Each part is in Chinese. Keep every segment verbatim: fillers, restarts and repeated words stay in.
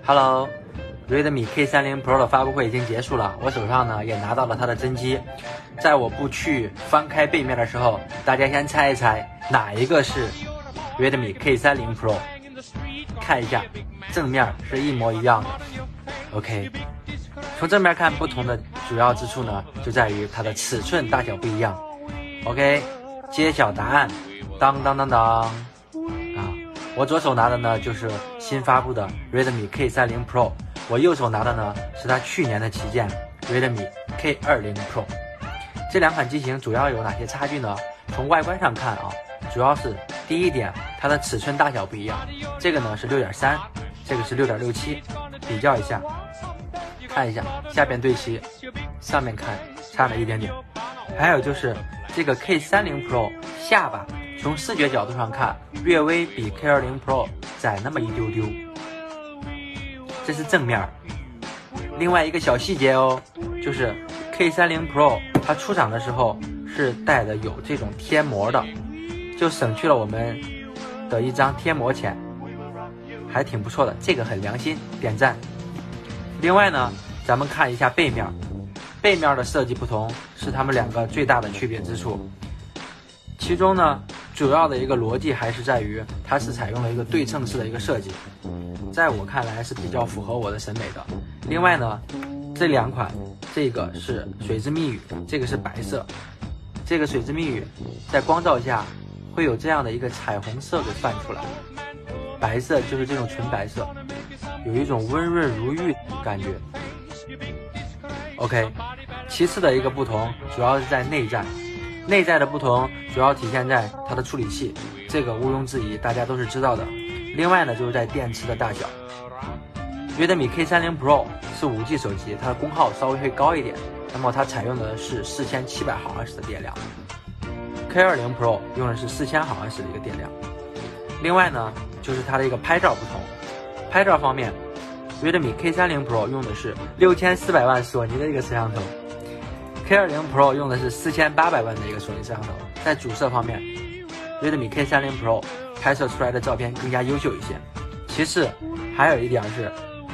Hello， Redmi K 三十 Pro 的发布会已经结束了，我手上呢也拿到了它的真机。在我不去翻开背面的时候，大家先猜一猜哪一个是 Redmi K 三十 Pro？ 看一下，正面是一模一样的。OK， 从正面看不同的主要之处呢，就在于它的尺寸大小不一样。OK， 揭晓答案，当当当当啊！我左手拿的呢就是新发布的 Redmi K 三十 Pro， 我右手拿的呢是它去年的旗舰 Redmi K 二十 Pro。这两款机型主要有哪些差距呢？从外观上看啊，主要是第一点，它的尺寸大小不一样，这个呢是 六点三， 这个是 六点六七， 比较一下，看一下下边对齐，上面看差了一点点。还有就是这个 K 三十 Pro 下巴从视觉角度上看，略微比 K 二十 Pro 窄那么一丢丢，这是正面。另外一个小细节哦，就是 K 三十 Pro 它出厂的时候是带的有这种贴膜的，就省去了我们的一张贴膜钱，还挺不错的，这个很良心，点赞。另外呢，咱们看一下背面，背面的设计不同是它们两个最大的区别之处。其中呢，主要的一个逻辑还是在于它是采用了一个对称式的一个设计，在我看来是比较符合我的审美的。另外呢，这两款，这个是水之密语，这个是白色，这个水之密语在光照下会有这样的一个彩虹色给泛出来，白色就是这种纯白色，有一种温润如玉的感觉。OK， 其次的一个不同主要是在内在。内在的不同主要体现在它的处理器，这个毋庸置疑，大家都是知道的。另外呢，就是在电池的大小。Redmi K 三十 Pro 是 五 G 手机，它的功耗稍微会高一点，那么它采用的是四千七百毫安时的电量。K 二十 Pro 用的是四千毫安时的一个电量。另外呢，就是它的一个拍照不同。拍照方面 ，Redmi K 三十 Pro 用的是六千四百万索尼的一个摄像头。K 二十 Pro 用的是四千八百万的一个索尼摄像头。在主摄方面 ，Redmi K 三十 Pro 拍摄出来的照片更加优秀一些。其次，还有一点是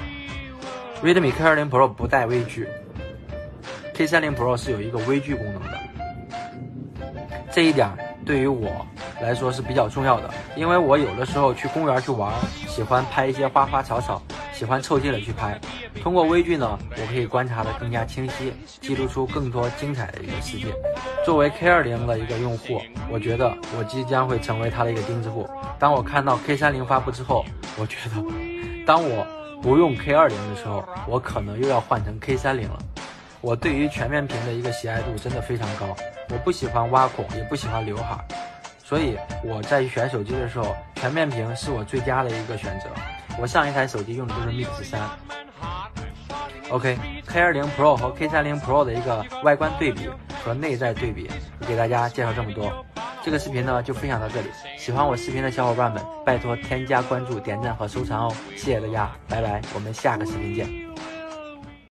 ，Redmi K 二十 Pro 不带微距 ，K 三十 Pro 是有一个微距功能的。这一点对于我来说是比较重要的，因为我有的时候去公园去玩，喜欢拍一些花花草草，喜欢凑近了去拍。通过微距呢，我可以观察的更加清晰，记录出更多精彩的一个世界。作为 K 二十 的一个用户，我觉得我即将会成为它的一个钉子户。当我看到 K 三十 发布之后，我觉得当我不用 K 二十 的时候，我可能又要换成 K 三十 了。我对于全面屏的一个喜爱度真的非常高，我不喜欢挖孔，也不喜欢刘海，所以我在选手机的时候，全面屏是我最佳的一个选择。我上一台手机用的就是 Mix 三。OK，K 二十 Pro 和 K 三十 Pro 的一个外观对比和内在对比，给大家介绍这么多。这个视频呢就分享到这里，喜欢我视频的小伙伴们，拜托添加关注、点赞和收藏哦，谢谢大家，拜拜，我们下个视频见。